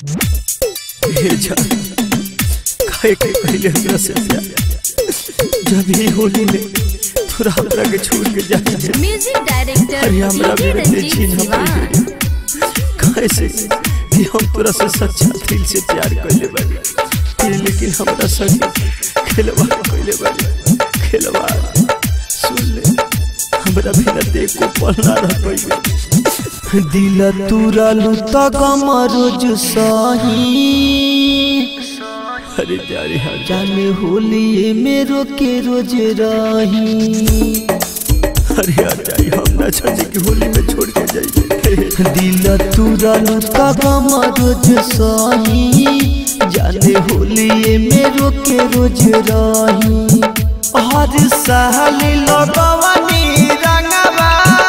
काहे के पहले हमरा से प्यार जब ही होली में थोड़ा हमरा के छोड़ के जा म्यूजिक डायरेक्टर अरे हमरा भी देखी ना काहे से कि हम तोरा से सच्चा दिल से प्यार कइले बानी लेकिन हमरा संग खेलवा कइले बानी खेलवा सुन ले हमरा बिना देख को पलना रह पइले दिल तुरलू त गम रोज सही अरे जारी हाँ जाने होली मेरो के रोज रही अरे यार जाई हम ना चाहे कि होली में छोड़ के जाइए दिल तुरलू त गम रोज सही जाने होली मेरो के रोज रही हर साल लगवानी रंगवा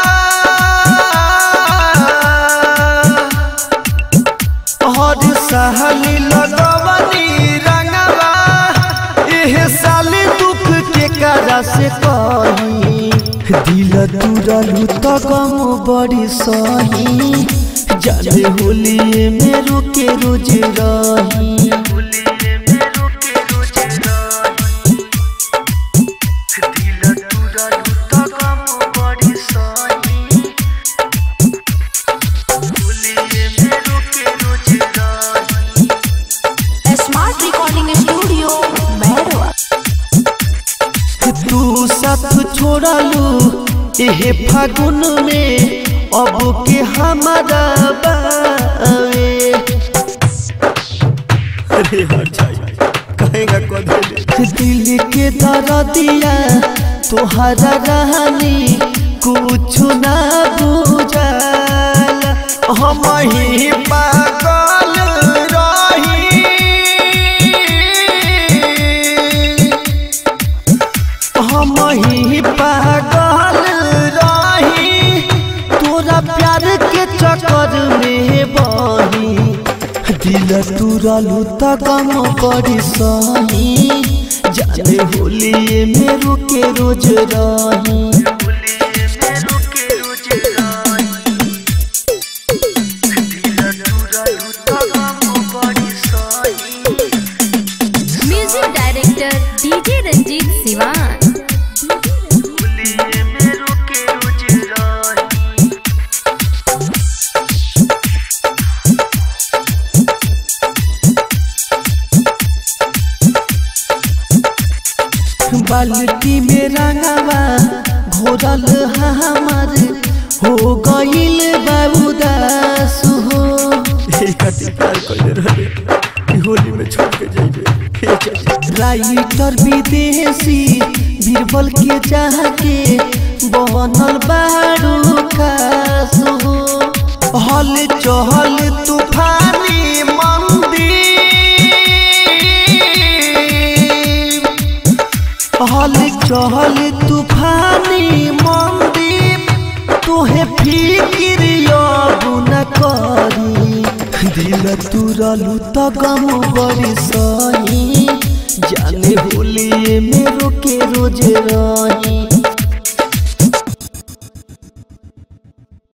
हर साल लगवानी रंगवा एह साल दुख के करा से कही दिल तुरलू त गम बड़ी सही जाने होली मेरो के रोज रही तू साथ छोड़लू एहे फागुन में अब के हमारा बावे अरे हर जाई कहेगा कदे दिल के दर्दिया तोहरा रहनी कुछ ना बुझल हम ही पागल हम ही पागल रही तोरा प्यार के चक्कर में बही दिल तुरलू त गम बड़ी सही जाने होली मेरो के रोज रही music director DJ Ranjeet Siwan बाल्टी में रंगवा घोरल हमार हो गइल बाउदास हो प्यार कइले रहे होली में छोड़ के जाइबे राइटर विदेशी बीरबल के चाह के बनल बारू खास हो हल चहल तूफानी हल चहल तूफानी मंदीप तोहे फिकिर न करी दिल तुरलू त गम बड़ी सही जाने होली मेरो के रोज रही।